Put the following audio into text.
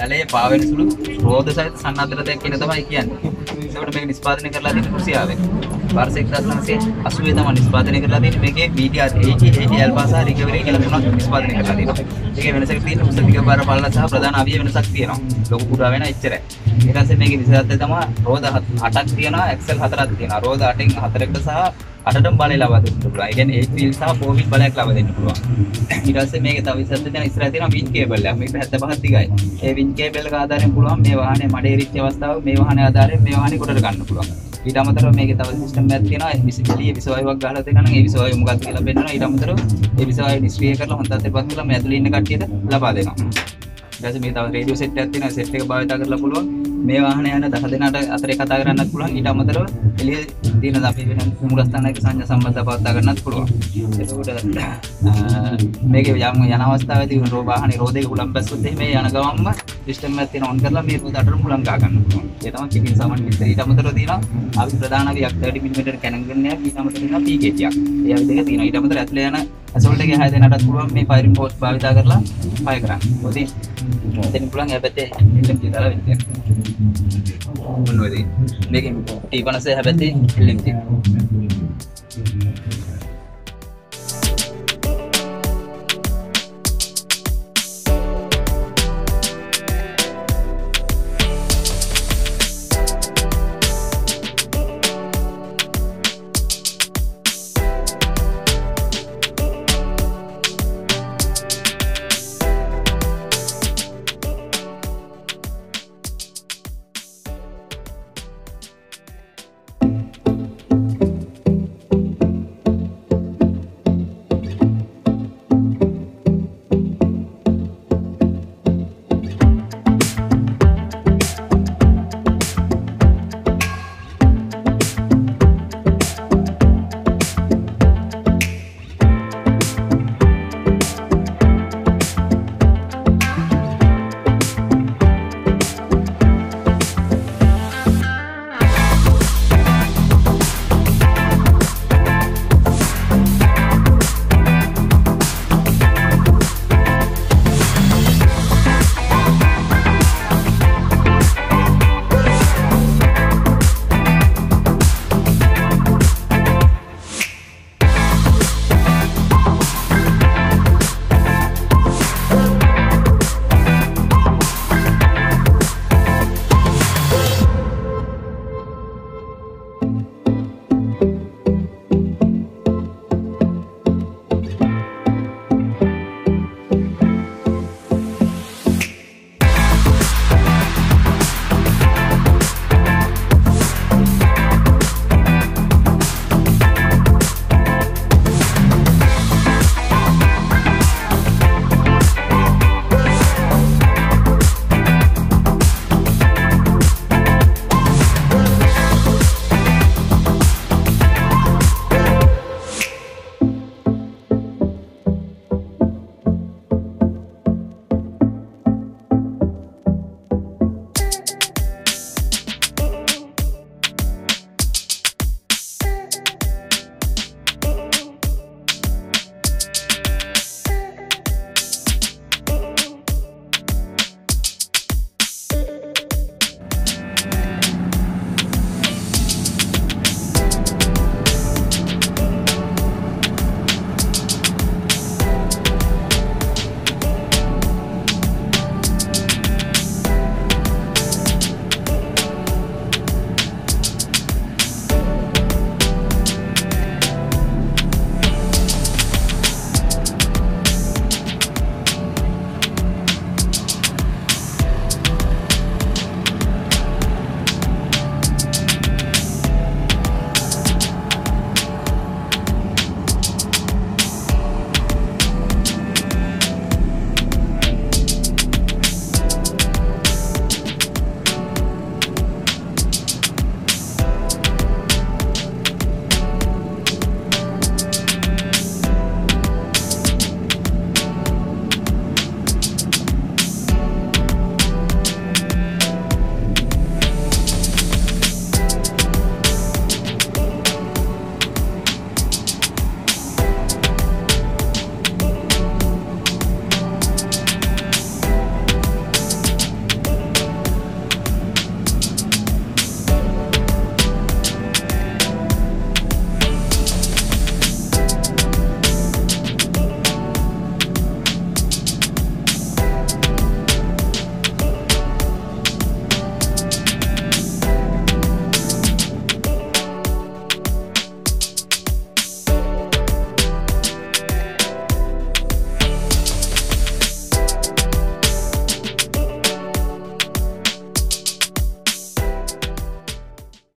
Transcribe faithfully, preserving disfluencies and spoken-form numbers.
ජලයේ පාවෙන සුළු රෝධ සහිත සන්නද්ධරතයක් කියන තමයි කියන්නේ. ඒකට මේක නිෂ්පාදනය කරලා තියෙන රුසියාවෙන්. වර්ෂ එක්දාස් නවසිය අසූවේ තමයි නිෂ්පාදනය කරලා තියෙන්නේ. මේකේ B T R eighty eighty alpha සහ රිකවරි කියලා තුනක් නිෂ්පාදනය කරලා තියෙනවා. ඒකේ වෙනසක් තියෙනවා. උස දිග බර පළල සහ ප්‍රධාන අවිය වෙනසක් තියෙනවා. ලොකු කුඩා වෙන එච්චරයි. ඊට පස්සේ මේකේ විශේෂත්වය තමයි රෝධ අටක් තියෙනවා, එක්සෙල් හතරක් තියෙනවා. රෝධ අටෙන් හතරකට සහ අටටම බලය ලබා දෙන්න පුළුවන්. ඒ කියන්නේ eight wheel සහ four wheel බලයක් ලබා දෙන්න පුළුවන්. ඊට පස්සේ මේකේ තව විශේෂත්වය තියෙනවා ඉස්සරහ තියෙනවා වින්ච් කේබල් එකක්. මේක හැත්තෑ පහක් දිගයි. ඒ වින්ච් කේබල් එක ආධාරයෙන් පුළුවන් මේ වාහනේ මඩේ රිච්ච අවස්ථාව මේ වාහනේ ආධාරයෙන් මේ වාහනේ කොටට ගන්න පුළුවන්. ඊට අමතරව මේකේ තව සිස්ටම් එකක් තියෙනවා. විසිලිය විසවායුවක් ගහලා තියෙනවා නම් ඒ විසවායුව මොකක්ද කියලා පෙන්නනවා. ඊට අමතරව ඒ විසවායුව නිෂ්ක්‍රිය කරලා හොඳට තත්ත්වයට කරලා මේ ඇතුලේ ඉන්න කට්ටියට ලබා දෙනවා. ඊට පස්සේ මේ තව රේඩියෝ සෙට් එකක් තියෙනවා. සෙට් එක භාවිත කරලා පුළුවන් මේ වාහනේ යන දහ දෙනාට අතරේ කතා කරන්නත් පුළුවන්. ඊට අමතරව එළියේ තියෙන අපි වෙන මූලස්ථානයක සංඥා සම්බන්ධව පවත්වා ගන්නත් පුළුවන්. එතකොට මේකේ යම් යන අවස්ථාවේදී රෝ වාහනේ රෝදයක හුලම් බැස්සොත් එහෙම යන ගමන්ම සිස්ටම් එකක් තියෙන ඔන් කරලා මේ රෝද අතර මුලම් ගා ගන්න පුළුවන්. ඒ තමයි කිකින් සාමාන්‍ය විස්තර. ඊට අමතරව තියෙනවා අපි ප්‍රධාන අවියක් thirty millimeter Canon ගන්නයක්. ඊට අමතරව තියෙනවා P K T එකක්. ඒ අවි දෙක තියෙනවා. ඊට අමතරව ඇතුලේ යන ඇසෝල්ට් එකේ හය දෙනාටත් පුළුවන් මේ ෆයරින් පෝස්ට් භාවිත කරලා ෆයර් කරන්න. මොකද එතන පුළුවන් හැබැයි එල්ලම් කියලා වෙන්නේ. මොනවද මේකේ T fifty හැබැයි එල්ලම් තියෙනවා.